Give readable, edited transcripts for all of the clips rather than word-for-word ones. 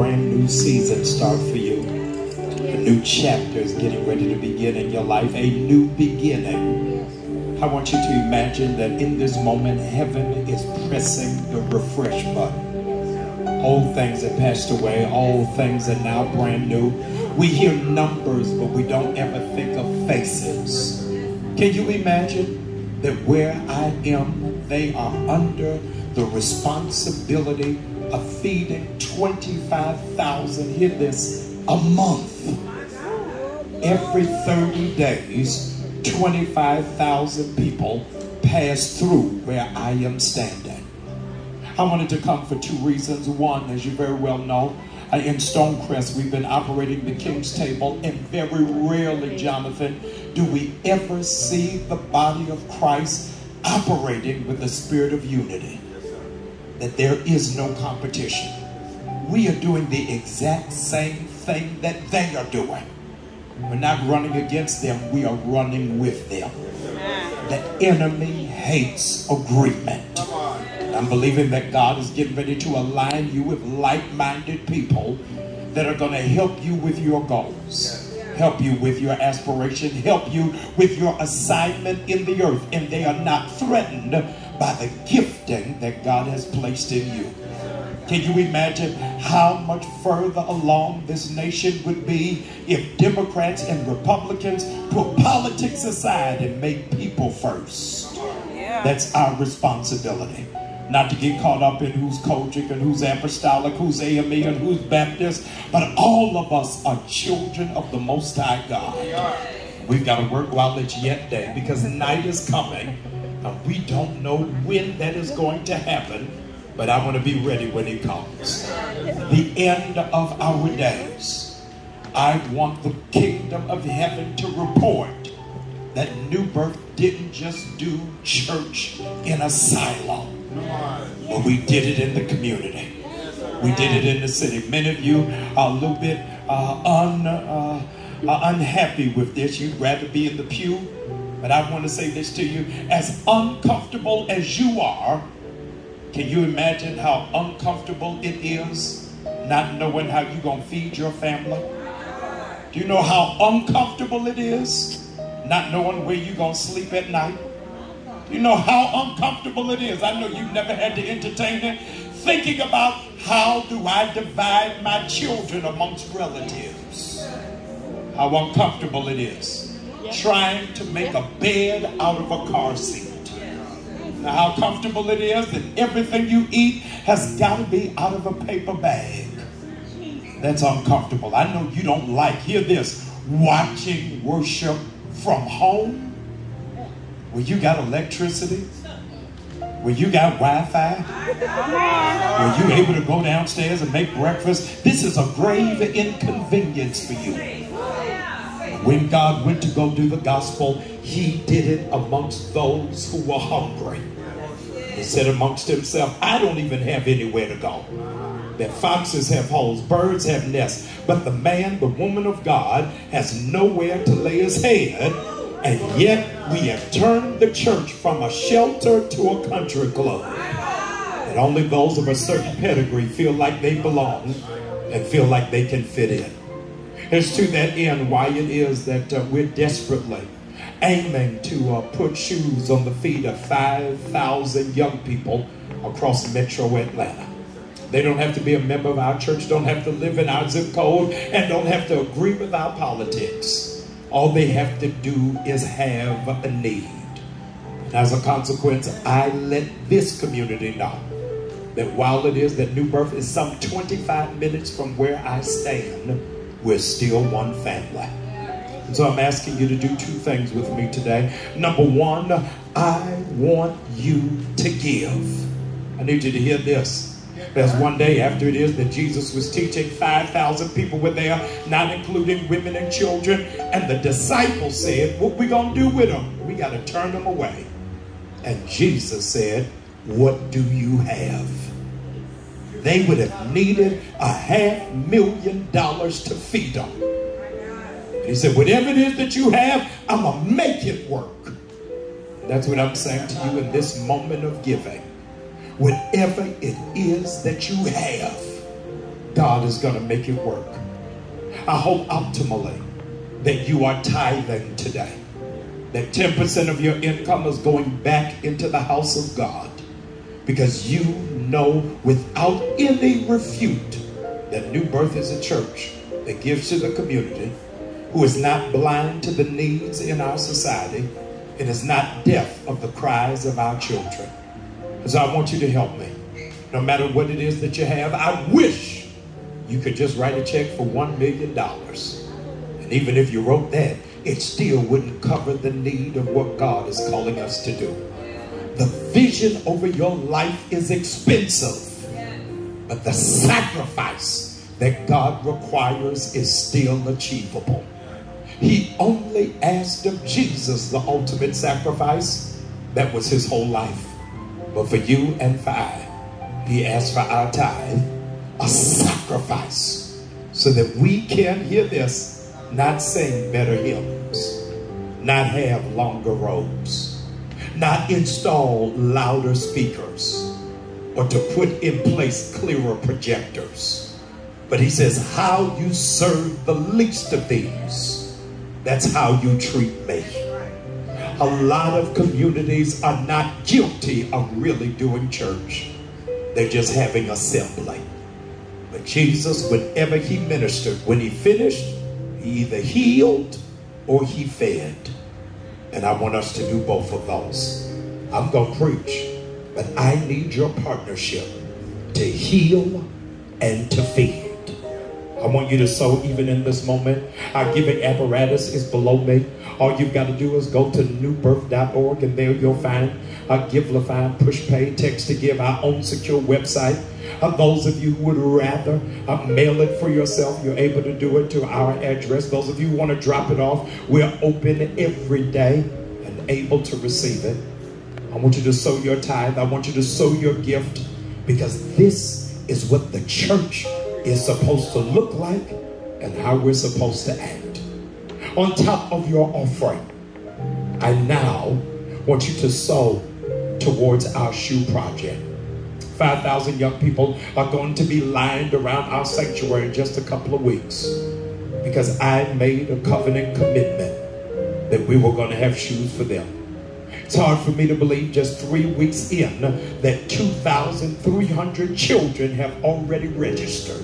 brand new season start for you. A new chapter is getting ready to begin in your life. A new beginning. I want you to imagine that in this moment, heaven is pressing the refresh button. Old things have passed away. All things are now brand new. We hear numbers, but we don't ever think of faces. Can you imagine that where I am, they are under the responsibility of feeding 25,000, hear this, a month. Every 30 days, 25,000 people pass through where I am standing. I wanted to come for two reasons. One, as you very well know, in Stonecrest, we've been operating the King's Table, and very rarely, Jonathan, do we ever see the body of Christ operating with the spirit of unity. That there is no competition. We are doing the exact same thing that they are doing. We're not running against them, we are running with them. The enemy hates agreement. I'm believing that God is getting ready to align you with like-minded people that are going to help you with your goals, help you with your aspiration, help you with your assignment in the earth, and they are not threatened by the gifting that God has placed in you. Can you imagine how much further along this nation would be if Democrats and Republicans put politics aside and make people first? That's our responsibility. Not to get caught up in who's Kojic and who's apostolic, who's AME and who's Baptist, but all of us are children of the Most High God. We've got to work while it's yet day, because night is coming. We don't know when that is going to happen, but I want to be ready when it comes. The end of our days. I want the kingdom of heaven to report that New Birth didn't just do church in a silo, but we did it in the community. We did it in the city. Many of you are a little bit unhappy with this. You'd rather be in the pew. But I want to say this to you. As uncomfortable as you are, can you imagine how uncomfortable it is not knowing how you're going to feed your family? Do you know how uncomfortable it is not knowing where you're going to sleep at night? Do you know how uncomfortable it is? I know you've never had to entertain it. Thinking about how do I divide my children amongst relatives? How uncomfortable it is. Trying to make a bed out of a car seat. Now how comfortable it is that everything you eat has got to be out of a paper bag. That's uncomfortable. I know you don't like, hear this, watching worship from home, where you got electricity, where you got Wi-Fi, where you're able to go downstairs and make breakfast. This is a grave inconvenience for you. When God went to go do the gospel, he did it amongst those who were hungry. He said amongst himself, I don't even have anywhere to go. That foxes have holes, birds have nests, but the man, the woman of God, has nowhere to lay his head. And yet we have turned the church from a shelter to a country club. And only those of a certain pedigree feel like they belong and feel like they can fit in. It's to that end why it is that we're desperately aiming to put shoes on the feet of 5,000 young people across Metro Atlanta. They don't have to be a member of our church, don't have to live in our zip code, and don't have to agree with our politics. All they have to do is have a need. As a consequence, I let this community know that while it is that New Birth is some 25 minutes from where I stand, we're still one family. And so I'm asking you to do two things with me today. Number one, I want you to give. I need you to hear this. There's one day after it is that Jesus was teaching, 5,000 people were there, not including women and children. And the disciples said, what we going to do with them? We got to turn them away. And Jesus said, what do you have? They would have needed $500,000 to feed them. And he said, whatever it is that you have, I'm going to make it work. That's what I'm saying to you in this moment of giving. Whatever it is that you have, God is going to make it work. I hope optimally that you are tithing today, that 10% of your income is going back into the house of God, because you know without any refute that New Birth is a church that gives to the community, who is not blind to the needs in our society, and is not deaf of the cries of our children. So I want you to help me. No matter what it is that you have, I wish you could just write a check for $1 million. And even if you wrote that, it still wouldn't cover the need of what God is calling us to do. The vision over your life is expensive, but the sacrifice that God requires is still achievable. He only asked of Jesus the ultimate sacrifice. That was his whole life. But for you and for I, he asked for our tithe, a sacrifice, so that we can, hear this, not sing better hymns, not have longer robes, not install louder speakers, or to put in place clearer projectors. But he says, how you serve the least of these, that's how you treat me. A lot of communities are not guilty of really doing church. They're just having assembly. But Jesus, whenever he ministered, when he finished, he either healed or he fed. And I want us to do both of those. I'm going to preach, but I need your partnership to heal and to feed. I want you to sow even in this moment. Our giving apparatus is below me. All you've got to do is go to newbirth.org, and there you'll find a Givelify, PushPay, Text to Give, our own secure website. Those of you who would rather mail it for yourself, you're able to do it to our address. Those of you who want to drop it off, we're open every day and able to receive it. I want you to sow your tithe. I want you to sow your gift, because this is what the church is supposed to look like and how we're supposed to act. On top of your offering, I now want you to sow towards our shoe project. 5,000 young people are going to be lined around our sanctuary in just a couple of weeks, because I made a covenant commitment that we were going to have shoes for them. It's hard for me to believe just 3 weeks in that 2,300 children have already registered.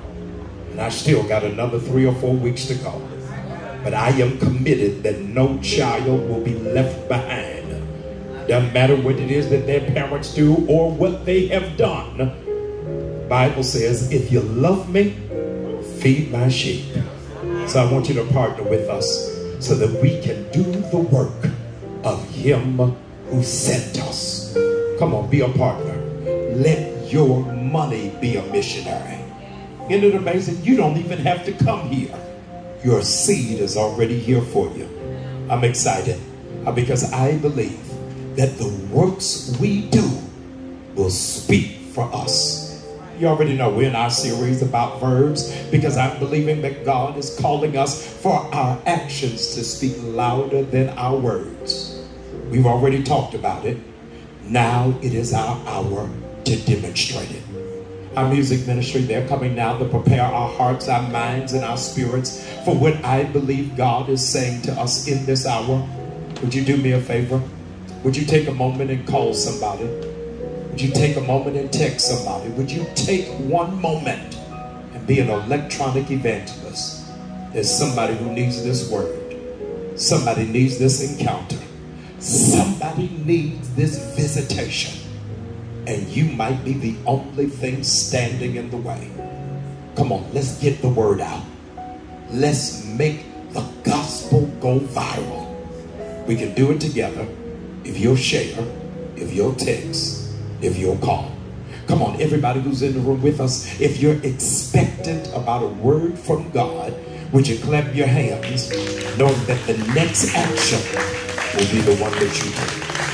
And I still got another 3 or 4 weeks to go. But I am committed that no child will be left behind. Doesn't matter what it is that their parents do or what they have done. The Bible says, if you love me, feed my sheep. So I want you to partner with us so that we can do the work of him who sent us. Come on, be a partner. Let your money be a missionary. Isn't it amazing? You don't even have to come here. Your seed is already here for you. I'm excited because I believe that the works we do will speak for us. You already know we're in our series about verbs, because I'm believing that God is calling us for our actions to speak louder than our words. We've already talked about it. Now it is our hour to demonstrate it. Our music ministry, they're coming now to prepare our hearts, our minds, and our spirits for what I believe God is saying to us in this hour. Would you do me a favor? Would you take a moment and call somebody? Would you take a moment and text somebody? Would you take one moment and be an electronic evangelist? There's somebody who needs this word. Somebody needs this encounter. Somebody needs this visitation. And you might be the only thing standing in the way. Come on, let's get the word out. Let's make the gospel go viral. We can do it together if you'll share, if you'll text, if you'll call. Come on, everybody who's in the room with us, if you're expectant about a word from God, would you clap your hands, knowing that the next action will be the one that you take.